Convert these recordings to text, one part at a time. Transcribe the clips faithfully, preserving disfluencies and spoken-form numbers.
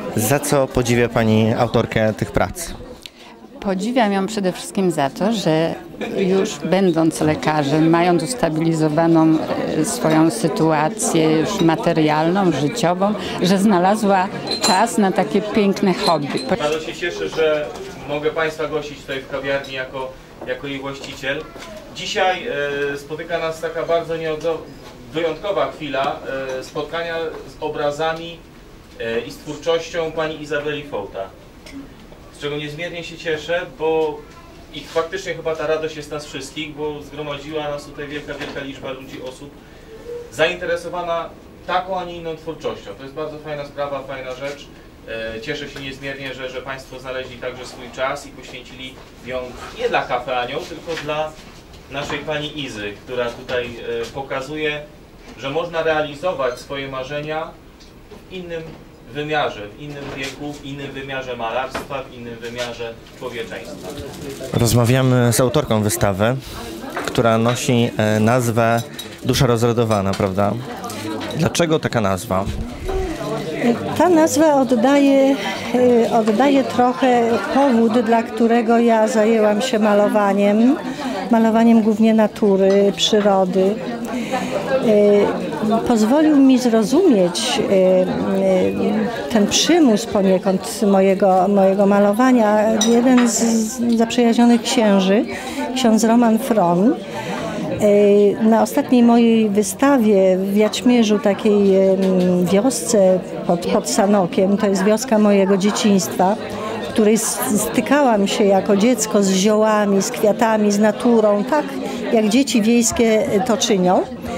Za co podziwia Pani autorkę tych prac? Podziwiam ją przede wszystkim za to, że już będąc lekarzem, mając ustabilizowaną swoją sytuację już materialną, życiową, że znalazła czas na takie piękne hobby. Bardzo się cieszę, że mogę Państwa gościć tutaj w kawiarni jako, jako jej właściciel. Dzisiaj e, spotyka nas taka bardzo wyjątkowa chwila e, spotkania z obrazami e, i z twórczością pani Izabeli Fołta. Z czego niezmiernie się cieszę, bo i faktycznie chyba ta radość jest nas wszystkich, bo zgromadziła nas tutaj wielka, wielka liczba ludzi, osób zainteresowana taką, a nie inną twórczością. To jest bardzo fajna sprawa, fajna rzecz. Cieszę się niezmiernie, że, że Państwo znaleźli także swój czas i poświęcili ją nie dla Cafe Anioł, tylko dla naszej pani Izy, która tutaj pokazuje, że można realizować swoje marzenia w innym wymiarze, w innym wieku, w innym wymiarze malarstwa, w innym wymiarze człowieczeństwa. Rozmawiamy z autorką wystawy, która nosi nazwę Dusza rozradowana, prawda? Dlaczego taka nazwa? Ta nazwa oddaje, oddaje trochę powód, dla którego ja zajęłam się malowaniem, malowaniem głównie natury, przyrody. Pozwolił mi zrozumieć ten przymus poniekąd mojego, mojego malowania jeden z zaprzyjaźnionych księży, ksiądz Roman Fron. Na ostatniej mojej wystawie w Jaćmierzu, takiej wiosce pod, pod Sanokiem, to jest wioska mojego dzieciństwa, w której stykałam się jako dziecko z ziołami, z kwiatami, z naturą, tak jak dzieci wiejskie to czynią.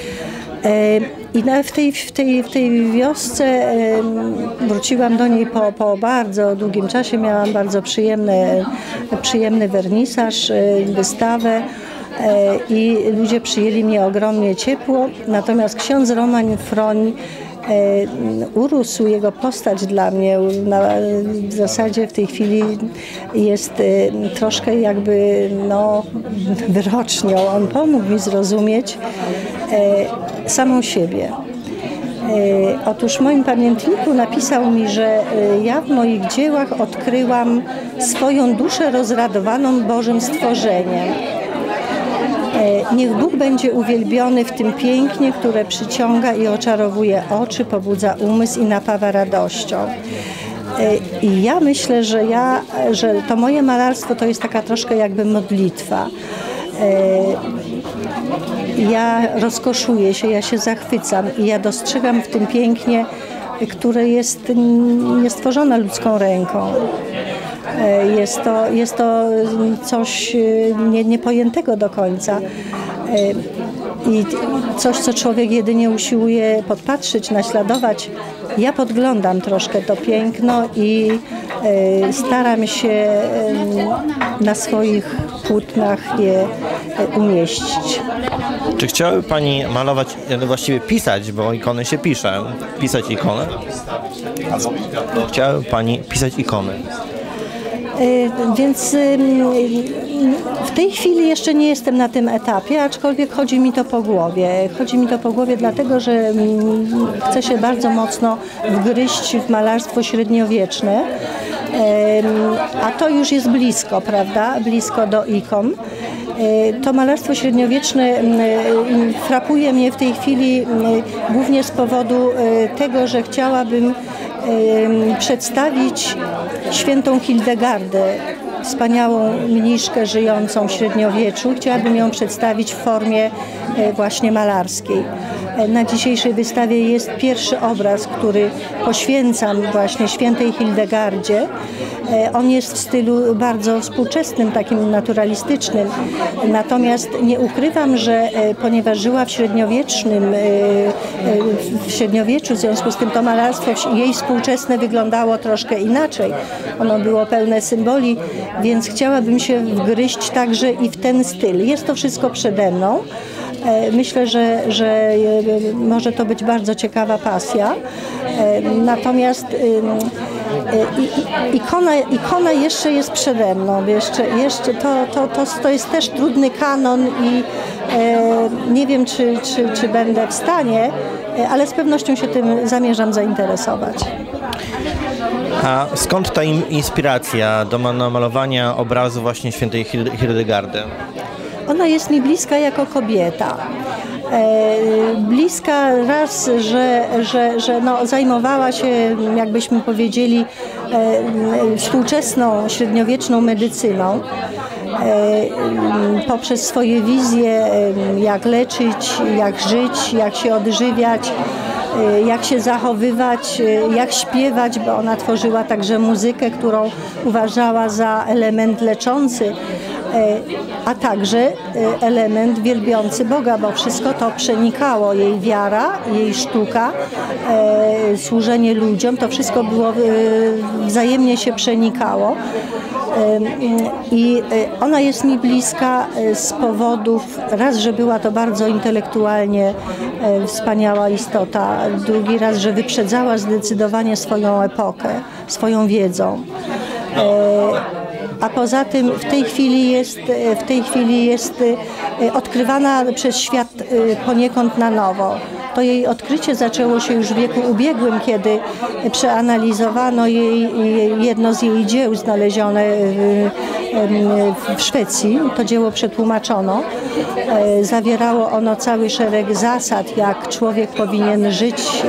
I w tej, w tej, w tej wiosce wróciłam do niej po, po bardzo długim czasie, miałam bardzo przyjemny, przyjemny wernisaż, wystawę. I ludzie przyjęli mnie ogromnie ciepło, natomiast ksiądz Roman Froń urósł, jego postać dla mnie na, w zasadzie w tej chwili jest troszkę jakby no, wyrocznią. On pomógł mi zrozumieć samą siebie. Otóż w moim pamiętniku napisał mi, że ja w moich dziełach odkryłam swoją duszę rozradowaną Bożym stworzeniem. Niech Bóg będzie uwielbiony w tym pięknie, które przyciąga i oczarowuje oczy, pobudza umysł i napawa radością. I ja myślę, że, ja, że to moje malarstwo to jest taka troszkę jakby modlitwa. Ja rozkoszuję się, ja się zachwycam i ja dostrzegam w tym pięknie, które jest niestworzone ludzką ręką. Jest to, jest to coś nie, niepojętego do końca i coś, co człowiek jedynie usiłuje podpatrzeć, naśladować. Ja podglądam troszkę to piękno i staram się na swoich płótnach je umieścić. Czy chciałaby Pani malować, właściwie pisać, bo ikony się pisze, pisać ikony? Albo chciałaby Pani pisać ikony? Więc w tej chwili jeszcze nie jestem na tym etapie, aczkolwiek chodzi mi to po głowie. Chodzi mi to po głowie dlatego, że chcę się bardzo mocno wgryźć w malarstwo średniowieczne, a to już jest blisko, prawda? Blisko do ikon. To malarstwo średniowieczne frapuje mnie w tej chwili głównie z powodu tego, że chciałabym przedstawić świętą Hildegardę, wspaniałą mniszkę żyjącą w średniowieczu. Chciałabym ją przedstawić w formie właśnie malarskiej. Na dzisiejszej wystawie jest pierwszy obraz, który poświęcam właśnie świętej Hildegardzie. On jest w stylu bardzo współczesnym, takim naturalistycznym. Natomiast nie ukrywam, że ponieważ żyła w średniowiecznym, w średniowieczu, w związku z tym to malarstwo jej współczesne wyglądało troszkę inaczej. Ono było pełne symboli, więc chciałabym się wgryźć także i w ten styl. Jest to wszystko przede mną. Myślę, że, że może to być bardzo ciekawa pasja. Natomiast ikona, ikona jeszcze jest przede mną. Jeszcze, jeszcze to, to, to, to jest też trudny kanon i nie wiem, czy, czy, czy będę w stanie, ale z pewnością się tym zamierzam zainteresować. A skąd ta inspiracja do namalowania obrazu właśnie świętej Hildegardy? Ona jest mi bliska jako kobieta. E, bliska raz, że, że, że no, zajmowała się, jakbyśmy powiedzieli, e, współczesną, średniowieczną medycyną. E, poprzez swoje wizje, jak leczyć, jak żyć, jak się odżywiać, jak się zachowywać, jak śpiewać, bo ona tworzyła także muzykę, którą uważała za element leczący, a także element wielbiący Boga, bo wszystko to przenikało. Jej wiara, jej sztuka, służenie ludziom, to wszystko było wzajemnie się przenikało. I ona jest mi bliska z powodów, raz, że była to bardzo intelektualnie wspaniała istota, drugi raz, że wyprzedzała zdecydowanie swoją epokę, swoją wiedzą. A poza tym w tej chwili jest, w tej chwili jest odkrywana przez świat poniekąd na nowo. To jej odkrycie zaczęło się już w wieku ubiegłym, kiedy przeanalizowano jej, jedno z jej dzieł znalezione w Szwecji. To dzieło przetłumaczono. Zawierało ono cały szereg zasad, jak człowiek powinien żyć,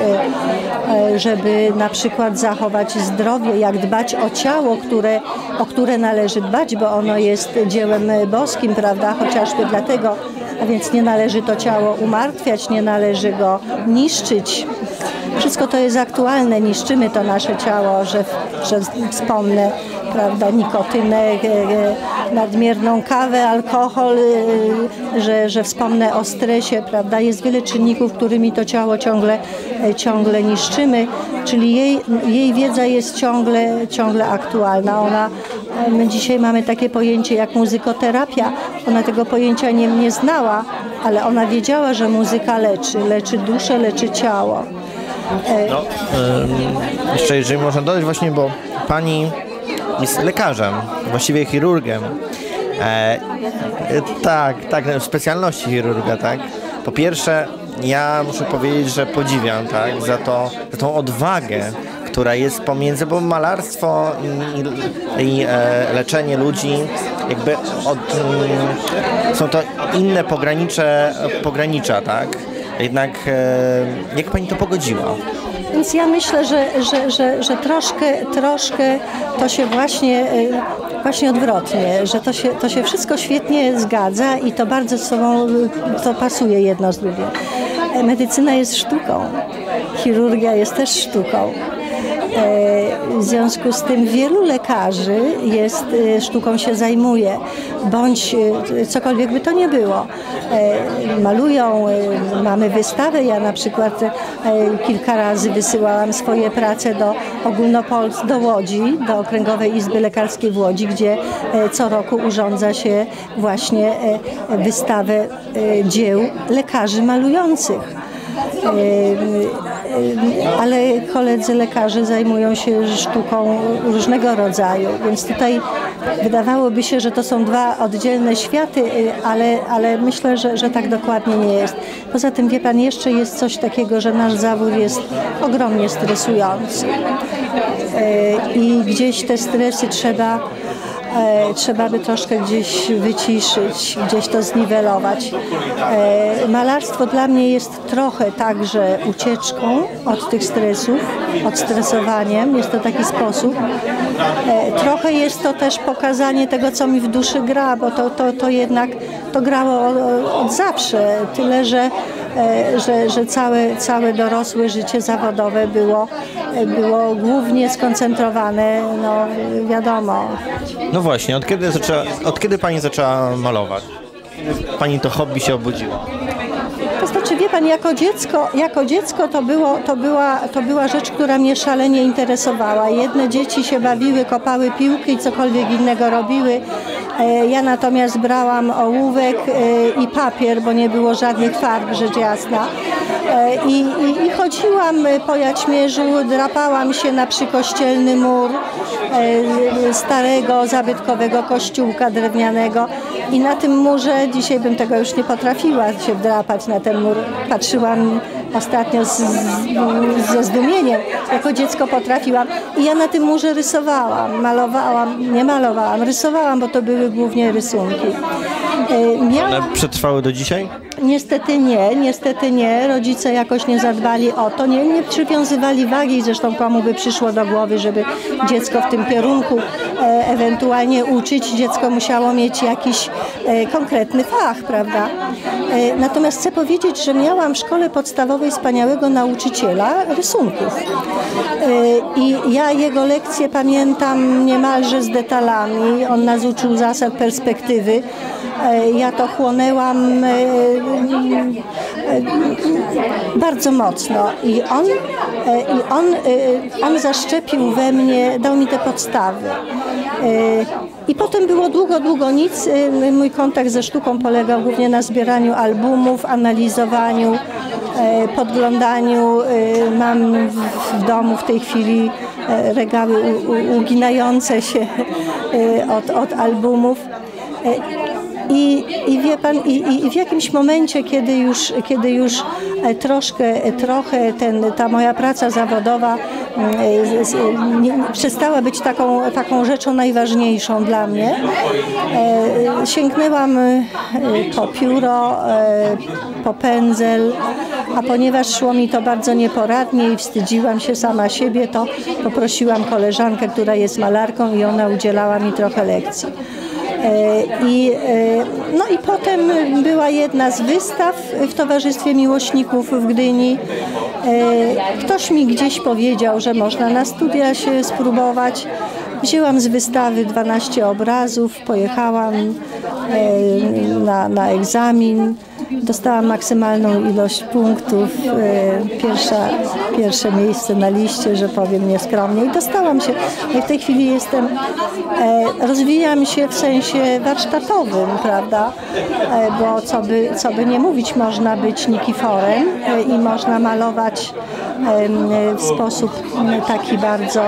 żeby na przykład zachować zdrowie, jak dbać o ciało, które, o które należy dbać, bo ono jest dziełem boskim, prawda, chociażby dlatego, a więc nie należy to ciało umartwiać, nie należy go niszczyć. Wszystko to jest aktualne, niszczymy to nasze ciało, że, że wspomnę, prawda, nikotynę, nadmierną kawę, alkohol, że, że wspomnę o stresie, prawda. Jest wiele czynników, którymi to ciało ciągle, ciągle niszczymy, czyli jej, jej wiedza jest ciągle, ciągle aktualna. Ona, my dzisiaj mamy takie pojęcie jak muzykoterapia. Ona tego pojęcia nie, nie znała, ale ona wiedziała, że muzyka leczy, leczy duszę, leczy ciało. No, jeszcze jeżeli można dodać właśnie, bo pani jest lekarzem, właściwie chirurgiem. E, tak, tak, w specjalności chirurga, tak. Po pierwsze, ja muszę powiedzieć, że podziwiam, tak, za to, za tą odwagę, która jest pomiędzy, bo malarstwo i, i e, leczenie ludzi, jakby od, m, są to inne pogranicze, pogranicza, tak. Jednak e, jak pani to pogodziła? Więc ja myślę, że, że, że, że troszkę, troszkę to się właśnie, właśnie odwrotnie, że to się, to się wszystko świetnie zgadza i to bardzo z sobą to pasuje jedno z drugim. Medycyna jest sztuką, chirurgia jest też sztuką. W związku z tym wielu lekarzy jest, sztuką się zajmuje, bądź cokolwiek by to nie było. Malują, mamy wystawę. Ja na przykład kilka razy wysyłałam swoje prace do Ogólnopolskiej, do Łodzi, do Okręgowej Izby Lekarskiej w Łodzi, gdzie co roku urządza się właśnie wystawę dzieł lekarzy malujących. Ale koledzy lekarze zajmują się sztuką różnego rodzaju, więc tutaj wydawałoby się, że to są dwa oddzielne światy, ale, ale myślę, że, że tak dokładnie nie jest. Poza tym, wie pan, jeszcze jest coś takiego, że nasz zawód jest ogromnie stresujący i gdzieś te stresy trzeba E, trzeba by troszkę gdzieś wyciszyć, gdzieś to zniwelować. E, malarstwo dla mnie jest trochę także ucieczką od tych stresów, odstresowaniem. Jest to taki sposób. E, trochę jest to też pokazanie tego, co mi w duszy gra, bo to, to, to jednak to grało od, od zawsze. Tyle, że, e, że, że całe, całe dorosłe życie zawodowe było, było głównie skoncentrowane, no wiadomo. No właśnie, od kiedy, zaczęła, od kiedy pani zaczęła malować? Pani to hobby się obudziło? To znaczy, wie pan, jako dziecko, jako dziecko to, było, to, była, to była rzecz, która mnie szalenie interesowała. Jedne dzieci się bawiły, kopały piłki i cokolwiek innego robiły. Ja natomiast brałam ołówek i papier, bo nie było żadnych farb, rzecz jasna. I, i, i chodziłam po Jaćmierzu, drapałam się na przykościelny mur starego, zabytkowego kościółka drewnianego i na tym murze, dzisiaj bym tego już nie potrafiła się wdrapać na ten mur, patrzyłam ostatnio z, z, ze zdumieniem, jako dziecko potrafiłam. I ja na tym murze rysowałam, malowałam, nie malowałam, rysowałam, bo to były głównie rysunki. Miałam... One przetrwały do dzisiaj? Niestety nie, niestety nie. Rodzice jakoś nie zadbali o to, nie, nie przywiązywali wagi, zresztą komu by przyszło do głowy, żeby dziecko w tym kierunku e, ewentualnie uczyć. Dziecko musiało mieć jakiś e, konkretny fach, prawda? E, natomiast chcę powiedzieć, że miałam w szkole podstawowej wspaniałego nauczyciela rysunków. E, I ja jego lekcje pamiętam niemalże z detalami. On nas uczył zasad perspektywy. Ja to chłonęłam bardzo mocno i on, i on, on zaszczepił we mnie, dał mi te podstawy. I potem było długo, długo nic. Mój kontakt ze sztuką polegał głównie na zbieraniu albumów, analizowaniu, podglądaniu. Mam w domu w tej chwili regały uginające się od, od albumów. I, i wie pan, i, i w jakimś momencie, kiedy już, kiedy już troszkę, trochę ten, ta moja praca zawodowa nie, przestała być taką, taką rzeczą najważniejszą dla mnie, sięgnęłam po pióro, po pędzel, a ponieważ szło mi to bardzo nieporadnie i wstydziłam się sama siebie, to poprosiłam koleżankę, która jest malarką, i ona udzielała mi trochę lekcji. I, no i potem była jedna z wystaw w Towarzystwie Miłośników w Gdyni. Ktoś mi gdzieś powiedział, że można na studia się spróbować. Wzięłam z wystawy dwanaście obrazów, pojechałam na, na egzamin. Dostałam maksymalną ilość punktów, pierwsza, pierwsze miejsce na liście, że powiem nieskromnie, i dostałam się. W tej chwili jestem, rozwijam się w sensie warsztatowym, prawda, bo co by, co by nie mówić, można być Nikiforem i można malować w sposób taki bardzo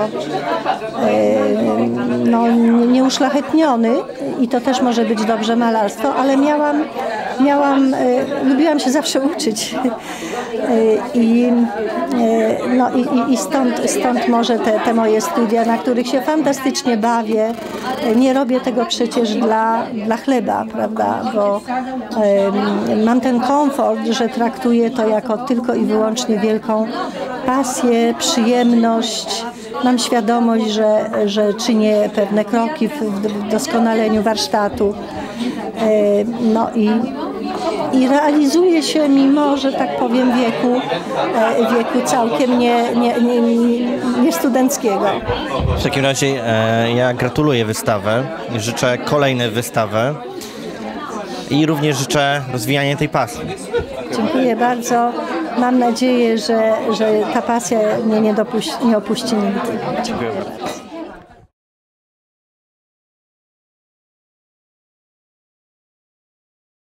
no, nieuszlachetniony, i to też może być dobrze malarstwo, ale miałam, miałam lubiłam się zawsze uczyć i, no, i, i stąd, stąd może te, te moje studia, na których się fantastycznie bawię. Nie robię tego przecież dla, dla chleba, prawda, bo um, mam ten komfort, że traktuję to jako tylko i wyłącznie wielką pasję, przyjemność. Mam świadomość, że, że czynię pewne kroki w, w doskonaleniu warsztatu. No i I realizuje się, mimo że tak powiem wieku, wieku całkiem nie, nie, nie, nie studenckiego. W takim razie e, ja gratuluję wystawę, życzę kolejne wystawy i również życzę rozwijania tej pasji. Dziękuję bardzo. Mam nadzieję, że, że ta pasja mnie nie, dopuści, nie opuści nigdy. Dziękuję bardzo.